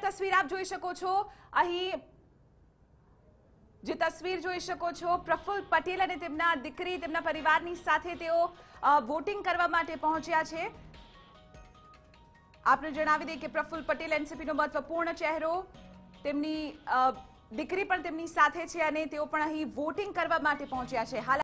તસવીર આપ જોઈ શકો છો, અહીં જે તસવીર જોઈ શકો છો, પ્રફુલ પટેલ અને તેમના દીકરી તેમના પરિવારની સાથે તેઓ વોટિંગ કરવા માટે પહોંચ્યા છે। આપને જણાવી દઈએ કે પ્રફુલ પટેલ એનસીપીનો મહત્વપૂર્ણ ચહેરો, તેમની દીકરી પણ તેમની સાથે છે અને તેઓ પણ અહીં વોટિંગ કરવા માટે પહોંચ્યા છે।